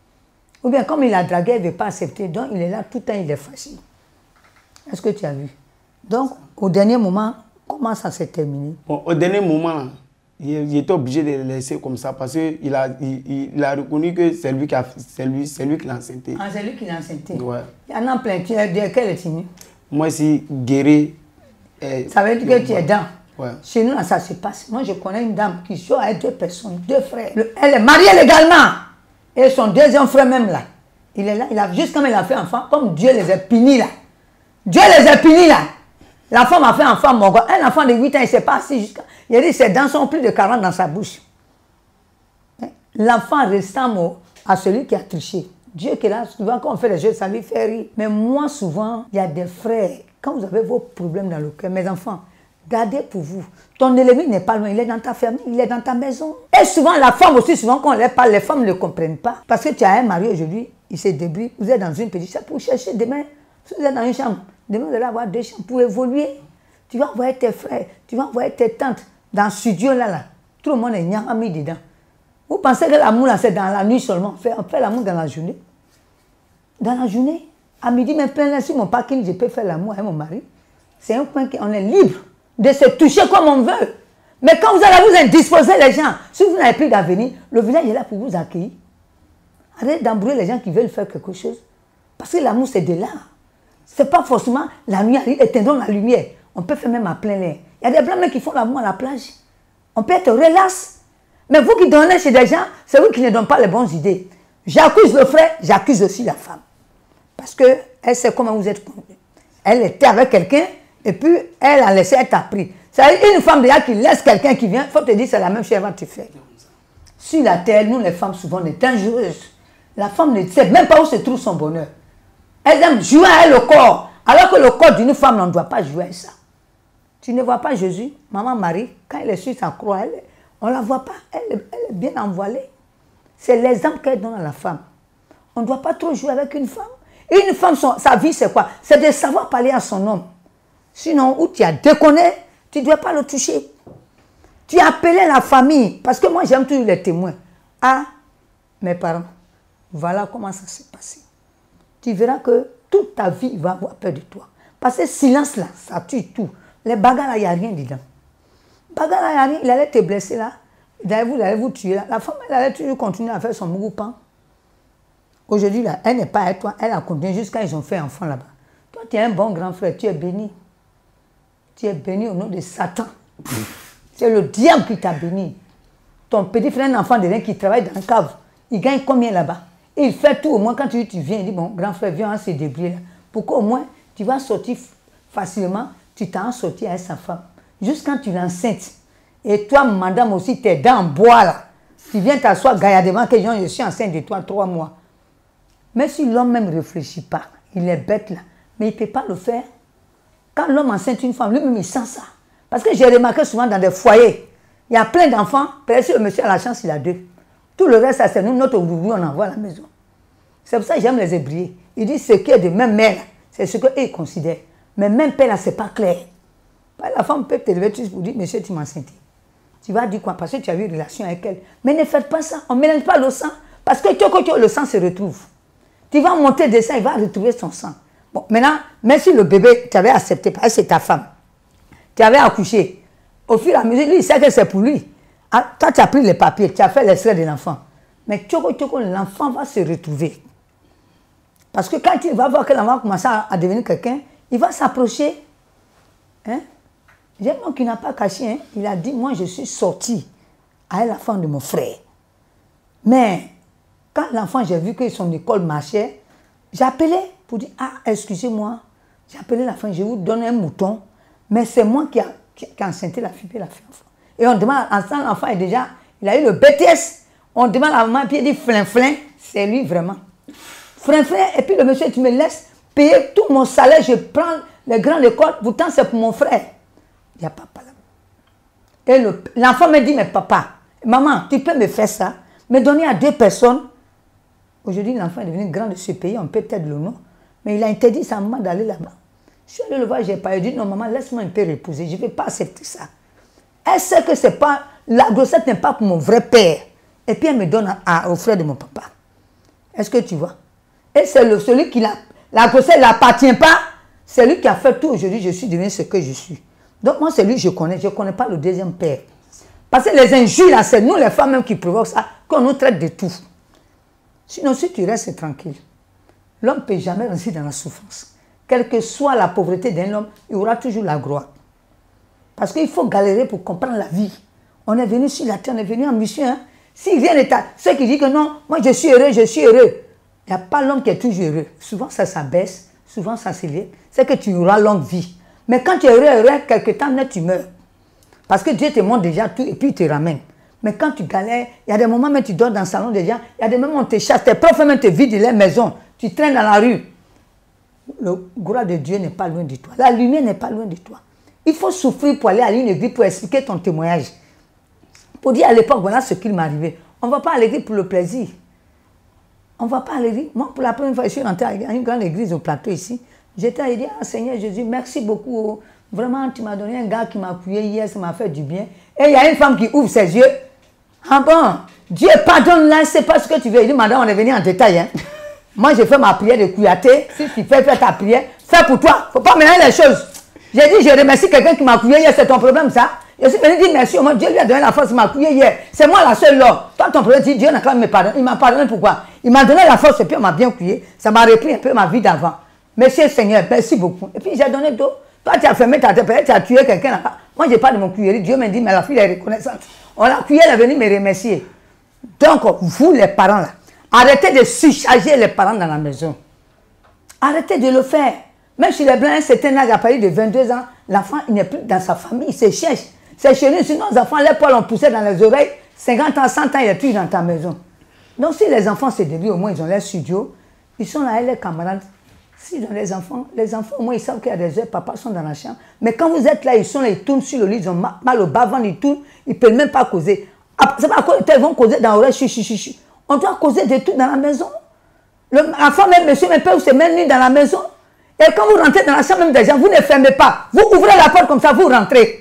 [SPEAKER 2] Ou bien, comme il a dragué, il ne veut pas accepter, donc il est là, tout le temps, il est fâché. Est-ce que tu as vu? Donc, au dernier moment, comment ça s'est terminé? Bon,
[SPEAKER 3] au dernier moment, il, il était obligé de le laisser comme ça parce qu'il a, il, il a reconnu que c'est lui qui a, c'est lui, c'est lui qui l'a enceinté.
[SPEAKER 2] Ah, c'est lui qui l'a enceinté?
[SPEAKER 3] Ouais.
[SPEAKER 2] Il y en a plein. Tu es de quelle ethnie?
[SPEAKER 3] Moi, c'est guéri. Et...
[SPEAKER 2] Ça veut dire que tu es dans.
[SPEAKER 3] Ouais.
[SPEAKER 2] Chez nous, là, ça se passe. Moi, je connais une dame qui joue avec deux personnes, deux frères. Le, elle est mariée légalement. Et son deuxième frère même là. Il est là, il a, juste comme il a fait enfant, comme Dieu les a punis là. Dieu les a punis là. La femme a fait enfant, mon gars. Un enfant de huit ans, il ne s'est pas assis jusqu'à... Il a dit, ses dents sont plus de quarante dans sa bouche. L'enfant ressemble à celui qui a triché. Dieu qui est là, souvent quand on fait des choses, ça lui fait rire. Mais moi, souvent, il y a des frères, quand vous avez vos problèmes dans le cœur, mes enfants, gardez pour vous. Ton ennemi n'est pas loin, il est dans ta famille, il est dans ta maison. Et souvent, la femme aussi, souvent quand on leur parle, les femmes ne comprennent pas. Parce que tu as un mari aujourd'hui, il se débrouille, vous êtes dans une petite chambre pour chercher demain. Si vous êtes dans une chambre, demain vous allez avoir deux chambres pour évoluer. Tu vas envoyer tes frères, tu vas envoyer tes tantes dans ce studio-là. Là. Tout le monde est mis dedans. Vous pensez que l'amour, c'est dans la nuit seulement. On fait, on fait l'amour dans la journée. Dans la journée, à midi, même plein là, sur mon parking, je peux faire l'amour avec mon mari. C'est un point qu'on est libre de se toucher comme on veut. Mais quand vous allez vous indisposer les gens, si vous n'avez plus d'avenir, le village est là pour vous accueillir. Arrêtez d'embrouiller les gens qui veulent faire quelque chose. Parce que l'amour, c'est de là. Ce n'est pas forcément la nuit, éteindons la lumière. On peut faire même à plein l'air. Il y a des blancs qui font l'amour à la plage. On peut être relax. Mais vous qui donnez chez des gens, c'est vous qui ne donnez pas les bonnes idées. J'accuse le frère, j'accuse aussi la femme. Parce qu'elle sait comment vous êtes conduit. Elle était avec quelqu'un et puis elle a laissé être appris. C'est une femme déjà qui laisse quelqu'un qui vient, il faut te dire c'est la même chose qu'elle va te faire. Sur la terre, nous les femmes souvent on est dangereuses. La femme ne sait même pas où se trouve son bonheur. Elle aime jouer à elle le corps. Alors que le corps d'une femme, on ne doit pas jouer à ça. Tu ne vois pas Jésus, maman Marie, quand elle est sur sa croix, elle, on ne la voit pas, elle, elle est bien envoilée. C'est l'exemple qu'elle donne à la femme. On ne doit pas trop jouer avec une femme. Une femme, son, sa vie, c'est quoi? C'est de savoir parler à son homme. Sinon, où tu as déconné, tu ne dois pas le toucher. Tu as appelé la famille, parce que moi, j'aime toujours les témoins. Ah, mes parents, voilà comment ça s'est passé. Tu verras que toute ta vie va avoir peur de toi. Parce que silence là, ça tue tout. Les bagarres là, il n'y a rien dedans. Bagarre là, il n'y a rien, il allait te blesser là. Il allait vous, il allait vous tuer là. La femme, elle allait toujours continuer à faire son mougoupan. Aujourd'hui là, elle n'est pas avec toi, elle a continué jusqu'à ils ont fait enfant là-bas. Toi, tu es un bon grand frère, tu es béni. Tu es béni au nom de Satan. C'est le diable qui t'a béni. Ton petit frère, un enfant de rien qui travaille dans la cave, il gagne combien là-bas? Il fait tout, au moins quand tu, tu viens, il dit, bon, grand frère, viens, on se débrouiller là. Pour qu'au moins, tu vas sortir facilement, tu t'en sorti avec sa femme. Juste quand tu l'enceintes. Et toi, madame aussi, tes dents en bois là. Tu viens t'asseoir gaillardement que je suis enceinte de toi trois mois. Mais si l'homme même ne réfléchit pas, il est bête là, mais il ne peut pas le faire. Quand l'homme enceinte une femme, lui-même il sent ça. Parce que j'ai remarqué souvent dans des foyers, il y a plein d'enfants, peut-être si le monsieur a la chance, il a deux. Tout le reste, c'est nous, notre boubou, on envoie à la maison. C'est pour ça que j'aime les hébriers. Ils disent ce qui est de même mère, c'est ce qu'eux considèrent. Mais même père là, ce n'est pas clair. La femme peut te lever pour dire, monsieur, tu m'as enceinté. Tu vas dire quoi? Parce que tu as eu une relation avec elle. Mais ne faites pas ça, on ne mélange pas le sang. Parce que quand le sang se retrouve, tu vas monter de ça, il va retrouver son sang. Bon, maintenant, même si le bébé, tu avais accepté, parce que c'est ta femme, tu avais accouché, au fur et à mesure, lui, il sait que c'est pour lui. Ah, toi, tu as pris les papiers, tu as fait l'extrait de l'enfant. Mais tchoko, tchoko, l'enfant va se retrouver. Parce que quand il va voir que l'enfant commence à, à devenir quelqu'un, il va s'approcher. Hein? J'ai un homme qui n'a pas caché, hein? Il a dit, moi, je suis sorti avec la femme de mon frère. Mais quand l'enfant, j'ai vu que son école marchait, j'ai appelé pour dire, ah, excusez-moi, j'ai appelé la femme, je vous donne un mouton, mais c'est moi qui a, qui, qui a enceinté la fille et la fille. Et on demande, ensemble, l'enfant est déjà, il a eu le B T S, on demande à la maman, puis il dit, flin, flin, c'est lui vraiment. Flin, flin, et puis le monsieur, tu me laisses payer tout mon salaire, je prends les grandes écoles, pourtant c'est pour mon frère. Il n'y a pas là. Et l'enfant me dit, mais papa, maman, tu peux me faire ça, me donner à deux personnes. Aujourd'hui, l'enfant est devenu grand de ce pays, on peut peut-être le nom, mais il a interdit sa maman d'aller là-bas. Je suis allé le voir, je n'ai pas dit, non maman, laisse-moi un peu reposer, je ne vais pas accepter ça. Elle sait que c'est pas, la grossesse n'est pas pour mon vrai père. Et puis elle me donne à, à, au frère de mon papa. Est-ce que tu vois? Et c'est celui qui, la, la grossesse n'appartient pas, c'est lui qui a fait tout aujourd'hui, je suis devenu ce que je suis. Donc moi, c'est lui que je connais, je ne connais pas le deuxième père. Parce que les injures, là, c'est nous les femmes même qui provoquent ça, qu'on nous traite de tout. Sinon, si tu restes tranquille, l'homme ne peut jamais rester dans la souffrance. Quelle que soit la pauvreté d'un homme, il y aura toujours la gloire. Parce qu'il faut galérer pour comprendre la vie. On est venu sur la terre, on est venu en mission. Hein. S'il vient d'État, ceux qui disent que non, moi je suis heureux, je suis heureux. Il n'y a pas l'homme qui est toujours heureux. Souvent ça s'abaisse, souvent ça s'élève. C'est que tu auras longue vie. Mais quand tu es heureux, heureux, quelque temps net, tu meurs. Parce que Dieu te montre déjà tout et puis il te ramène. Mais quand tu galères, il y a des moments où tu dors dans le salon des gens, il y a des moments où on te chasse, tes profs même te vident les maisons, tu traînes dans la rue. Le gloire de Dieu n'est pas loin de toi. La lumière n'est pas loin de toi. Il faut souffrir pour aller à une église pour expliquer ton témoignage. Pour dire à l'époque, voilà ce qui m'arrivait. On ne va pas à l'église pour le plaisir. On ne va pas à l'église. Moi, pour la première fois, je suis rentré à une grande église au plateau ici. J'étais allé dire, ah, Seigneur Jésus, merci beaucoup. Vraiment, tu m'as donné un gars qui m'a appuyé hier, ça m'a fait du bien. Et il y a une femme qui ouvre ses yeux. Ah bon, Dieu pardonne là, c'est pas ce que tu veux. Il dit, madame, on est venu en détail. Hein. Moi, j'ai fait ma prière de couillaté. Si tu fais, fais ta prière, fais pour toi. Il ne faut pas mélanger les choses. J'ai dit, je remercie quelqu'un qui m'a appuyé hier, c'est ton problème ça. Je suis venu dire merci au moins, Dieu lui a donné la force, il m'a appuyé hier. C'est moi la seule là. Toi, ton problème, Dieu n'a quand même me pardonné. Il m'a pardonné pourquoi? Il m'a donné la force et puis on m'a bien appuyé. Ça m'a repris un peu ma vie d'avant. Merci Seigneur, merci beaucoup. Et puis j'ai donné d'eau. Toi, tu as fermé ta tête, peut-être tu as tué quelqu'un là-bas. Moi, je n'ai pas de mon cuillère. Dieu m'a dit, mais la fille est reconnaissante. On a cuillère, elle est venue me remercier. Donc, vous les parents là, arrêtez de surcharger les parents dans la maison. Arrêtez de le faire. Même si les blancs, c'est un âge à partir de vingt-deux ans, l'enfant n'est plus dans sa famille, il se cherche. C'est chez nous, sinon les enfants, les poils ont poussé dans les oreilles, cinquante ans, cent ans, il est plus dans ta maison. Donc si les enfants se débrouillent, au moins ils ont leur studio, ils sont là avec les camarades. S'ils ont les enfants, les enfants au moins ils savent qu'il y a des heures, papa sont dans la chambre. Mais quand vous êtes là, ils sont là, ils tournent sur le lit, ils ont mal au bas-ventre, ils tournent, ils ne peuvent même pas causer. C'est pas à cause ils vont causer dans l'oreille, chi, chi, chi, chi. On doit causer de tout dans la maison. L'enfant, même monsieur, même père, c'est même nuit dans la maison. Et quand vous rentrez dans la chambre même des gens, vous ne fermez pas. Vous ouvrez la porte comme ça, vous rentrez.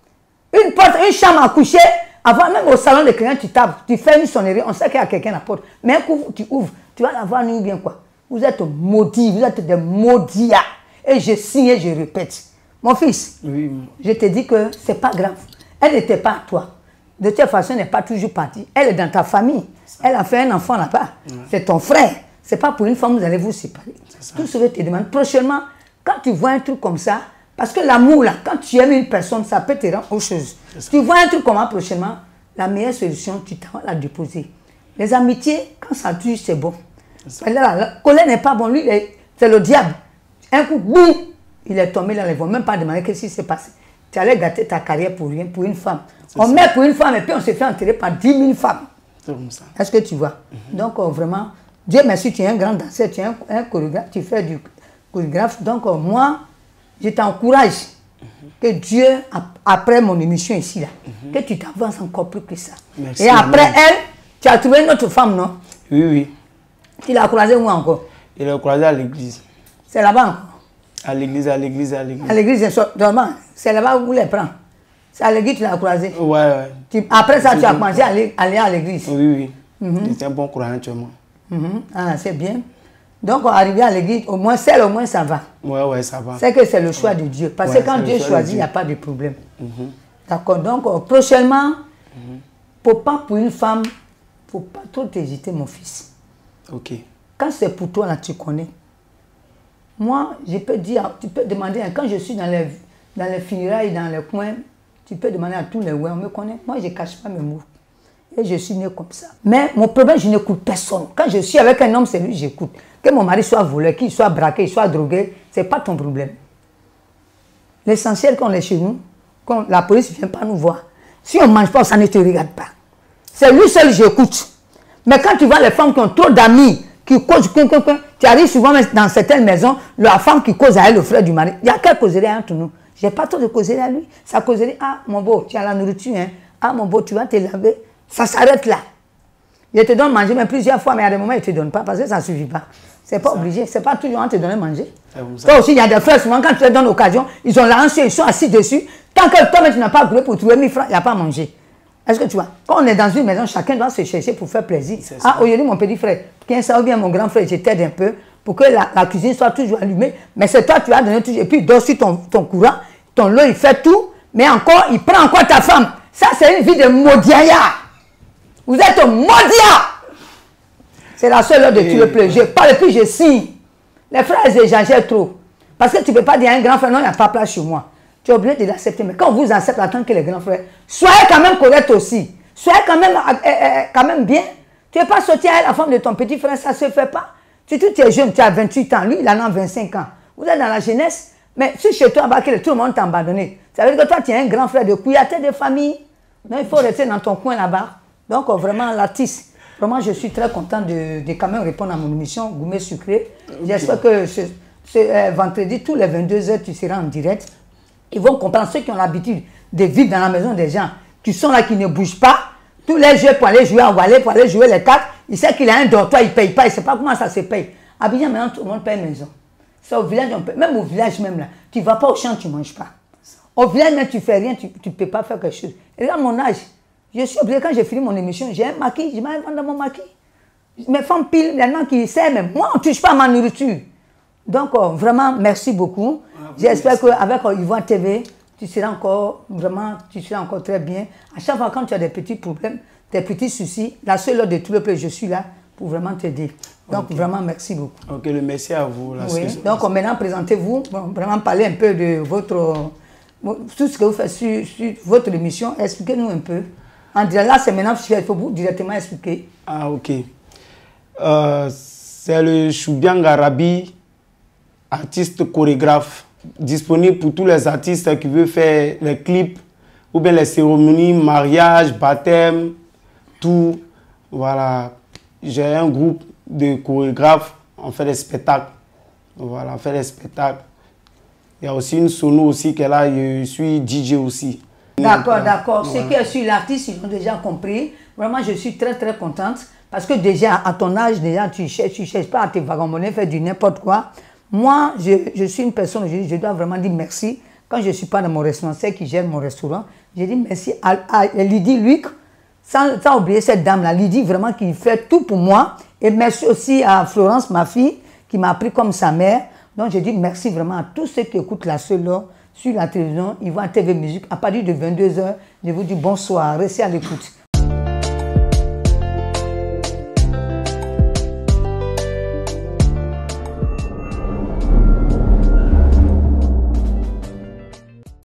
[SPEAKER 2] Une porte, une chambre à coucher, avant même au salon de clients, tu tapes, tu fais une sonnerie, on sait qu'il y a quelqu'un à la porte. Mais un coup, tu ouvres, tu vas la voir nuit ou bien quoi. Vous êtes maudits, vous êtes des maudits. Et je signe et je répète. Mon fils, oui. Je te dis que ce n'est pas grave. Elle n'était pas à toi. De toute façon, elle n'est pas toujours partie. Elle est dans ta famille. Elle a fait un enfant là-bas. Ouais. C'est ton frère. Ce n'est pas pour une femme, vous allez vous séparer. Tout ce que tu demandes. Prochainement, quand tu vois un truc comme ça, parce que l'amour, là, quand tu aimes une personne, ça peut te rendre autre chose. Tu vois un truc comme ça, prochainement, la meilleure solution, tu t'en vas la déposer. Les amitiés, quand ça tue, c'est bon. Là, là, la colère n'est pas bon. Lui, c'est le diable. Un coup, boum, il est tombé là, ils ne vont même pas demander qu'est-ce qui s'est passé. Tu allais gâter ta carrière pour rien, pour une femme. On met pour une femme et puis on se fait enterrer par dix mille femmes. Est-ce que tu vois? Mm-hmm. Donc, euh, vraiment, Dieu merci, tu es un grand danseur, tu es un, un chorégraphe, tu fais du chorégraphe. Donc, euh, moi, je t'encourage mm-hmm. que Dieu, après mon émission ici, là, mm-hmm. que tu t'avances encore plus que ça. Merci, et après maman. Elle, tu as trouvé une autre femme, non?
[SPEAKER 3] Oui, oui.
[SPEAKER 2] Tu l'as croisée où encore?
[SPEAKER 3] Il l'a croisée à l'église.
[SPEAKER 2] C'est là-bas encore?
[SPEAKER 3] À l'église, à l'église, à l'église.
[SPEAKER 2] À l'église, c'est là-bas où vous les prends. C'est à l'église que tu l'as croisé.
[SPEAKER 3] Ouais, ouais.
[SPEAKER 2] Tu, après ça, tu as commencé à aller, aller à l'église.
[SPEAKER 3] Oui, oui. Mm-hmm. C'est un bon croyant actuellement.
[SPEAKER 2] Mm-hmm. Ah, c'est bien. Donc, on arrive à l'église, au moins, celle, au moins, ça va.
[SPEAKER 3] Ouais, ouais, ça va.
[SPEAKER 2] C'est que c'est le choix ouais. de Dieu. Parce ouais, que quand Dieu choisit, il n'y a pas de problème. Mm-hmm. D'accord. Donc, euh, prochainement, mm-hmm. pour pas pour une femme, il ne faut pas trop t'hésiter, mon fils.
[SPEAKER 3] Ok.
[SPEAKER 2] Quand c'est pour toi, là, tu connais. Moi, je peux dire, tu peux demander, quand je suis dans les, dans les funérailles, dans les coins, tu peux demander à tous les ouais, on me connaît. Moi, je ne cache pas mes mots. Et je suis né comme ça. Mais mon problème, je n'écoute personne. Quand je suis avec un homme, c'est lui que j'écoute. Que mon mari soit volé, qu'il soit braqué, qu'il soit drogué, ce n'est pas ton problème. L'essentiel, quand on est chez nous, quand la police ne vient pas nous voir, si on ne mange pas, ça ne te regarde pas. C'est lui seul que j'écoute. Mais quand tu vois les femmes qui ont trop d'amis, qui causent, tu arrives souvent dans certaines maisons, la femme qui cause à elle, le frère du mari, il y a quelle causerie entre nous? Je n'ai pas trop de causerie à lui. Ça causerie, ah mon beau, tu as la nourriture, hein? Ah mon beau, tu vas te laver. Ça s'arrête là. Je te donne manger, mais plusieurs fois, mais à des moments, il ne te donne pas parce que ça ne suffit pas. Ce n'est pas ça. Obligé. Ce n'est pas toujours on te donne manger. Toi aussi, il y a des frères, souvent, quand tu leur donnes l'occasion, ils ont lancé, ils sont assis dessus. Tant que toi, tu n'as pas goûté pour trouver mille francs, il n'y a pas à manger. Est-ce que tu vois? Quand on est dans une maison, chacun doit se chercher pour faire plaisir. Ah, aujourd'hui, mon petit frère, quinze ça ou bien mon grand frère, je t'aide un peu pour que la, la cuisine soit toujours allumée. Mais c'est toi, tu as donné toujours. Et puis, il dort sur ton, ton courant, ton lot, il fait tout. Mais encore, il prend encore ta femme. Ça, c'est une vie de maudit. Vous êtes maudit. C'est la seule heure de tuer le plaisir. Je parle et puis je signe. Les frères, ils exagèrent trop. Parce que tu ne peux pas dire à un grand frère, non, il n'y a pas place chez moi. Tu es obligé de l'accepter. Mais quand on vous accepte, attends que les grands frères, soyez quand même correct aussi. Soyez quand même, euh, euh, quand même bien. Tu n'es pas sorti à la femme de ton petit frère, ça ne se fait pas. Si tu es jeune, tu as vingt-huit ans, lui, il en a vingt-cinq ans. Vous êtes dans la jeunesse, mais si chez toi, tout le monde t'a abandonné, ça veut dire que toi, tu es un grand frère de couillaté de famille. Donc, il faut rester dans ton coin là-bas. Donc, vraiment, l'artiste, vraiment, je suis très content de, de quand même répondre à mon émission Gourmet Sucré. Okay. J'espère que ce, ce euh, vendredi, tous les vingt-deux heures, tu seras en direct. Ils vont comprendre, ceux qui ont l'habitude de vivre dans la maison des gens, qui sont là, qui ne bougent pas, tous les jeux pour aller jouer à Wallet, pour aller jouer les cartes, il sait qu'il a un dortoir, il ne paye pas, il ne sait pas comment ça se paye. À Abidjan, maintenant, tout le monde paye maison. Ça, au village, on paye. Même au village, même là, tu ne vas pas au champ, tu ne manges pas. Au village, même, tu ne fais rien, tu ne peux pas faire quelque chose. Et regarde mon âge. Je suis obligé, quand j'ai fini mon émission, j'ai un maquis, je m'arrive dans mon maquis. Mes femmes pile, il y en a qui savent, mais moi, on ne touche pas à ma nourriture. Donc, oh, vraiment, merci beaucoup. Ah, j'espère qu'avec oh, Yvan T V, tu seras encore, vraiment, tu seras encore très bien. À chaque fois, quand tu as des petits problèmes, des petits soucis, la seule heure de tout le peuple, je suis là pour vraiment t'aider. Donc, okay. Vraiment, merci beaucoup.
[SPEAKER 3] Ok, le merci à vous. Là,
[SPEAKER 2] oui. Donc, oh, maintenant, présentez-vous, bon, vraiment parler un peu de votre, tout ce que vous faites sur, sur votre émission. Expliquez-nous un peu. En direct, là, c'est maintenant, il faut vous directement expliquer.
[SPEAKER 3] Ah, ok. Euh, c'est le Choubiang Arabi, artiste chorégraphe, disponible pour tous les artistes qui veulent faire les clips ou bien les cérémonies, mariage, baptême, tout. Voilà. J'ai un groupe de chorégraphes, on fait des spectacles. Voilà, on fait des spectacles. Il y a aussi une sono aussi qui est là, je suis D J aussi.
[SPEAKER 2] D'accord, d'accord. Voilà. Ceux qui sont l'artiste, ils ont déjà compris. Vraiment, je suis très, très contente. Parce que déjà, à ton âge, déjà, tu ne cherches, tu cherches pas à te vagabonder, faire du n'importe quoi. Moi, je, je suis une personne, je, je dois vraiment dire merci. Quand je ne suis pas dans mon restaurant, c'est qui gère mon restaurant, je dis merci à, à Lydie Luc, sans, sans oublier cette dame-là, Lydie, vraiment, qui fait tout pour moi. Et merci aussi à Florence, ma fille, qui m'a pris comme sa mère. Donc, je dis merci vraiment à tous ceux qui écoutent la seule heure sur la télévision. Ils vont à T V Musique. À partir de vingt-deux heures, je vous dis bonsoir, restez à l'écoute.